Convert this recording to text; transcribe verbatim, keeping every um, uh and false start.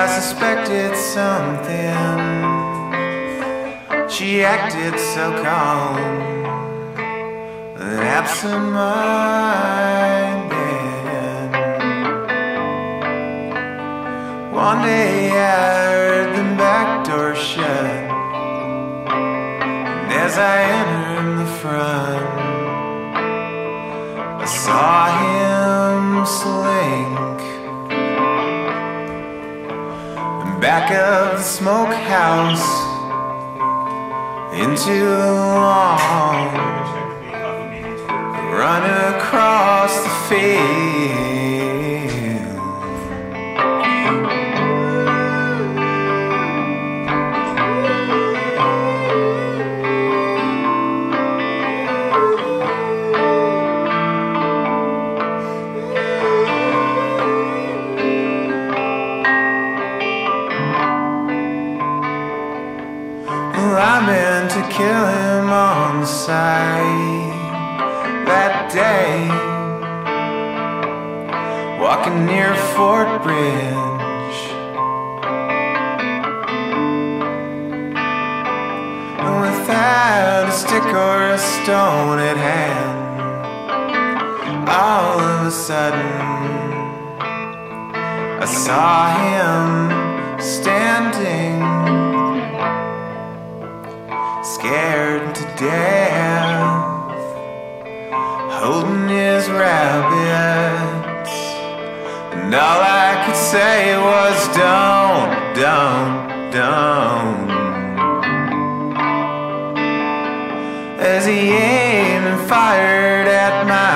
I suspected something. She acted so calm and absent-minded. One day I heard the back door shut, and as I entered the front, I saw him slink back of the smokehouse into the lawn, run across the field. I meant to kill him on the side that day, walking near Fort Bridge. And without a stick or a stone at hand, all of a sudden I saw him standing, scared to death, holding his rabbits, and all I could say was don't, don't, don't, as he aimed and fired at my